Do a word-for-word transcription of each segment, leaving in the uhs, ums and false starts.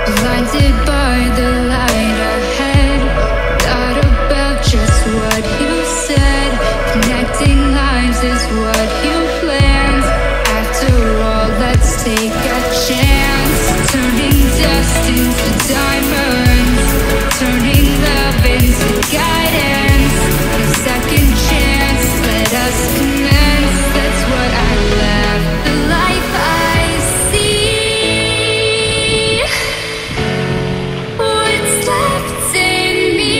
blinded by the light ahead. Thought about just what you said. Connecting lives is what you planned. After all, let's take a chance. Turning dust into diamonds, turning love into guidance. A second chance, let us commence. That's what I love, the life I see. What's left in me?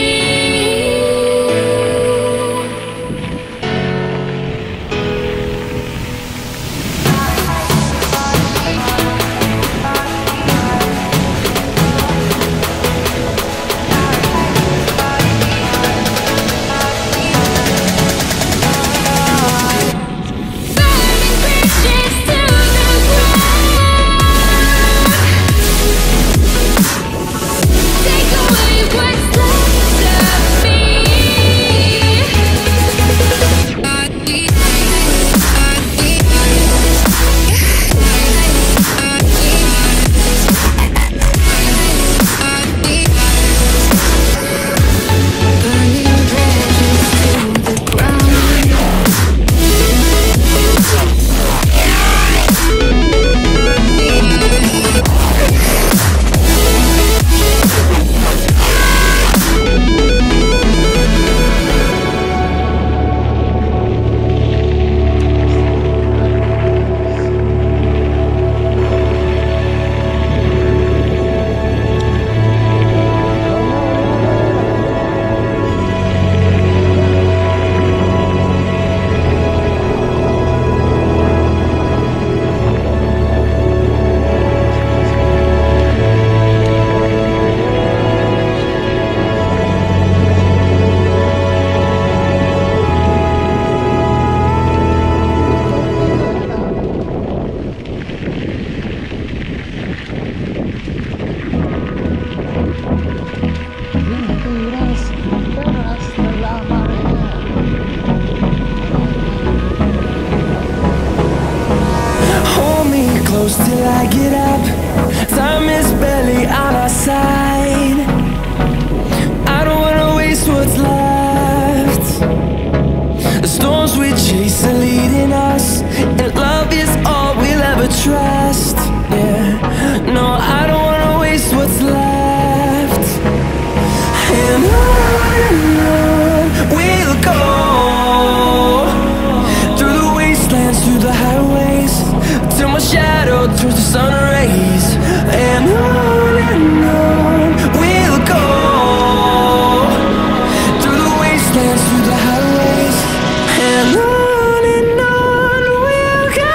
Till I get up, time is barely on our side. I don't wanna waste what's left. The storms we chase are leading us, and love is all we'll ever trust. Yeah, no, I don't wanna waste what's left. And on and on we'll go, through the wastelands, through the highways, till my shadow turns to sun rays. And on and on we'll go, through the wastelands, through the highways. And on and on we'll go.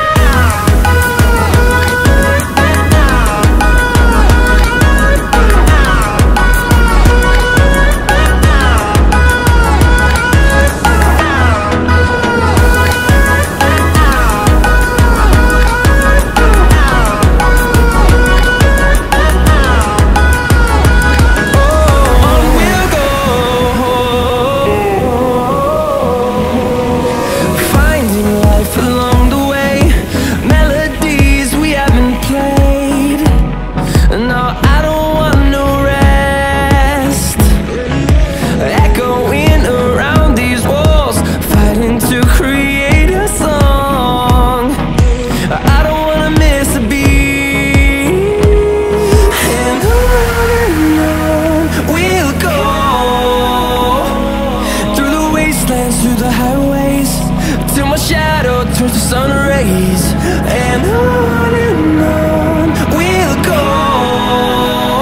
Through the highways, till my shadow turns to sun rays. And on and on we'll go.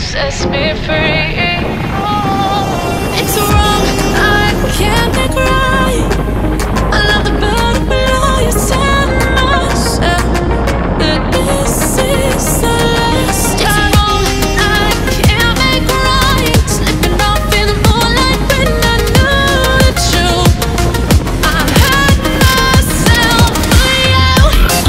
sets me free. It's wrong, I can't make right. I love the bird below you, tell myself that this is the last. It's wrong, I can't make right. Slipping off in the moonlight when I knew the truth. I hurt myself for you.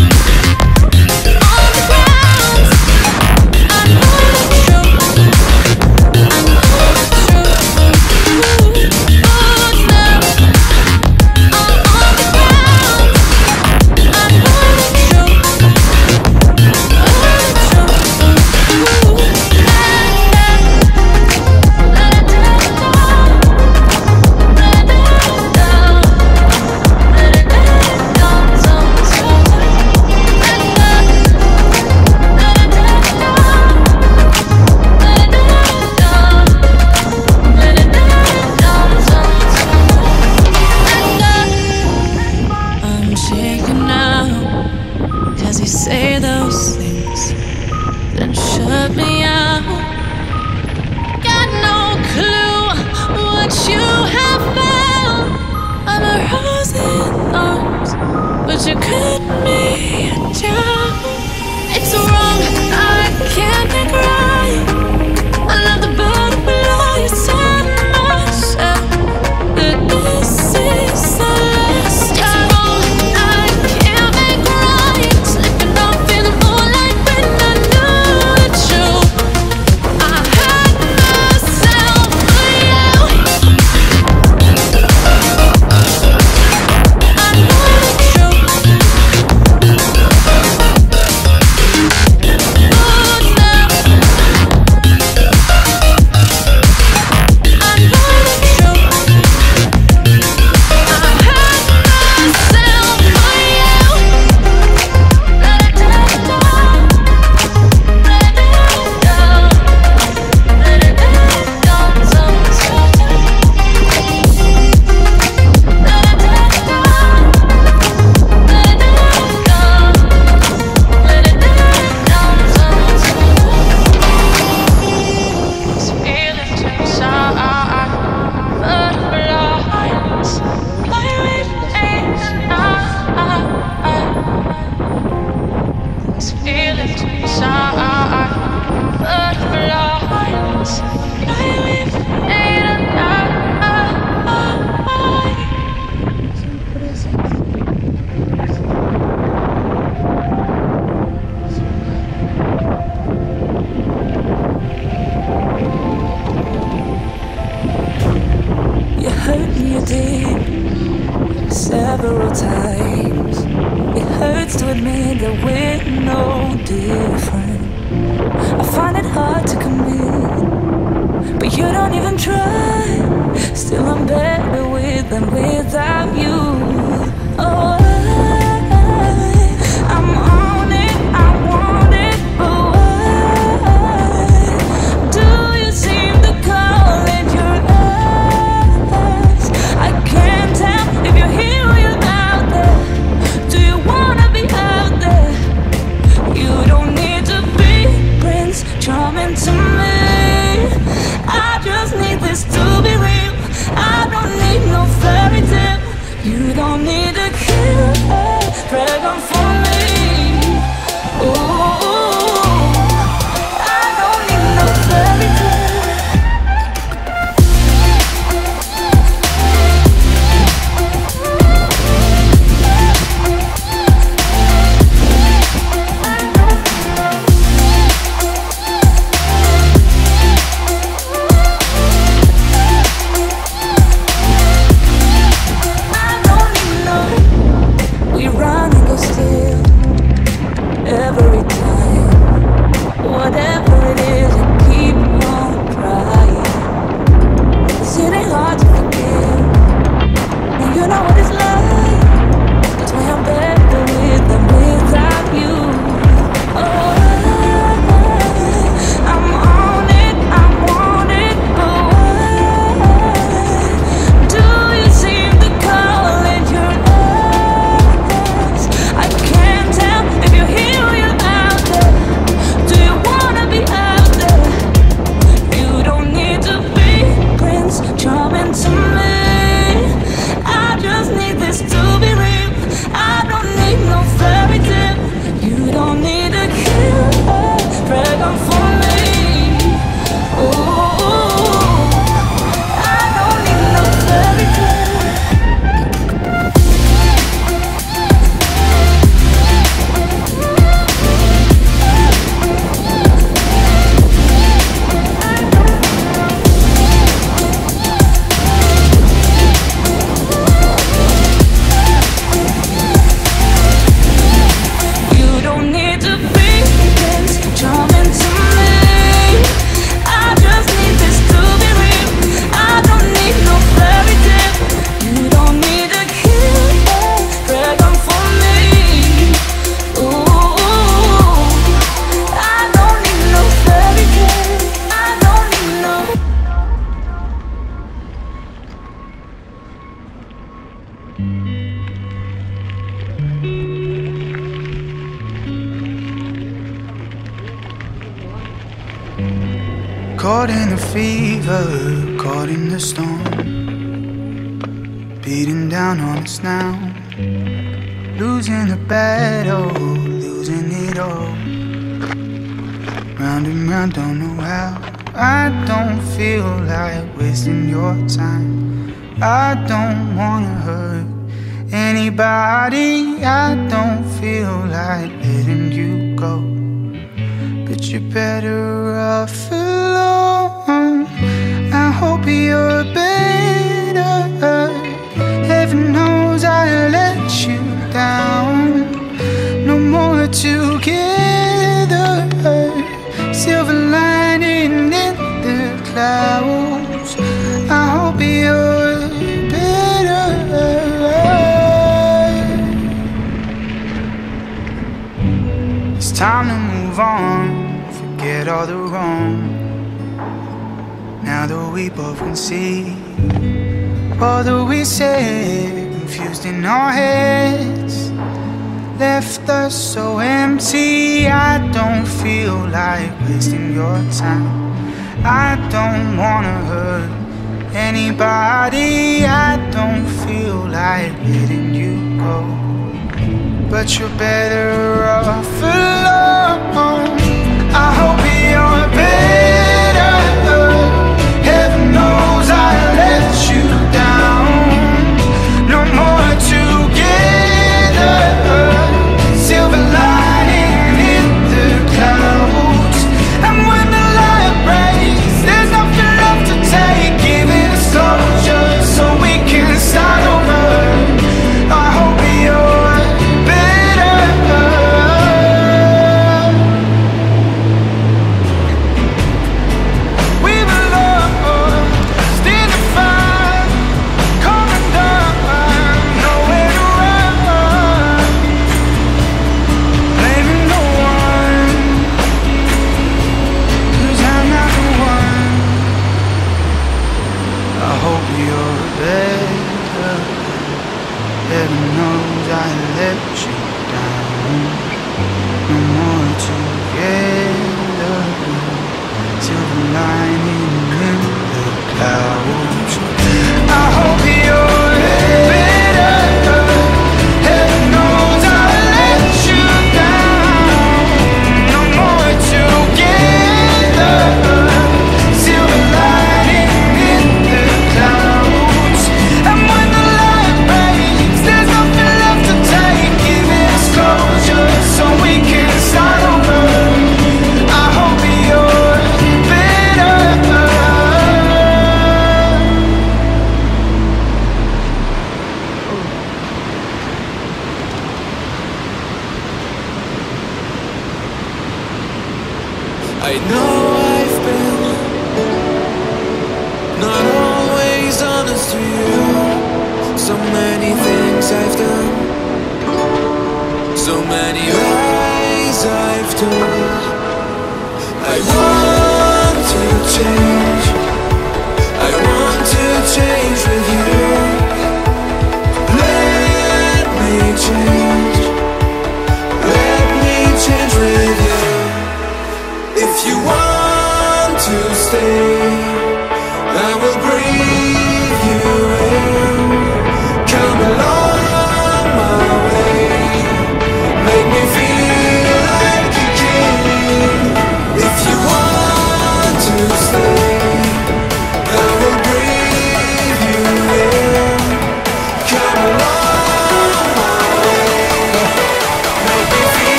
On the ground, I know the truth. I know the truth. Oh, now I'm on the ground. I know the truth. Oh, the truth. I'm shaking now, 'cause you say those things, then shut me out. Got no clue what you have found. I'm a rose in thorns, but you cut me down. It's wrong, I can't make right. I love the bird below you, tell myself that this is the last. It's wrong, I can't make right. Slipping off in the moonlight when I knew the truth. I hurt myself for you. I know the truth. Oh, now I know the truth. I hurt myself for you. Let it down, let it down, let it down, so soft. Let it down, let it down, let it down, so soft. This feeling inside, butterflies fly with me tonight. This feeling inside, butterflies fly with me tonight. You hurt me deep several times. It hurts to admit that we're no different. I find it hard to commit, but you don't even try. Still, I'm better with than without you. Oh, I, I'm on it, I want it, but why do you seem to call it your eyes? I can't tell if you're here or you're out there. Do you wanna be out there? You don't need to be Prince Charming to me. I just need this to be real. I don't need no fairy tale. You don't need a kill. Caught in the fever, caught in the storm, beating down on us now. Losing the battle, losing it all. Round and round, don't know how. I don't feel like wasting your time. I don't wanna hurt anybody. I don't feel like letting you go, but you're better off alone. I hope you're better. Heaven knows I let you down. No more together. Silver lining in the clouds. I hope you're better. It's time to move on, forget all the wrong. Now that we both can see all that we said, confused in our heads, left us so empty. I don't feel like wasting your time. I don't wanna hurt anybody. I don't feel like letting you go, but you're better off alone. I hope you're better. Heaven knows I let you down. No more together. Silver lining in the clouds. And when the light breaks, there's nothing left to take. Give it a closure so we can start over. I hope you're better. We were lost in the fire, coming down, nowhere to run. Blaming no one, 'cause I'm not the one. I hope you're better. Heaven knows I let you down. No more together. Silver lining in the clouds. I hope you're better. Heaven knows I let you down. No more together. Silver lining in the clouds. And when the light breaks, there's nothing left to take. Give it closure so we can start over. I hope you're better. I know I've been not always honest to you. So many things I've done, so many lies I've told. I want to change, I want to change with you. Let me change, let me change with you. If you want to stay, I will breathe you in. Come along my way, make me feel like a king. If you want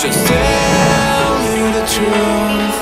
Just tell me the truth.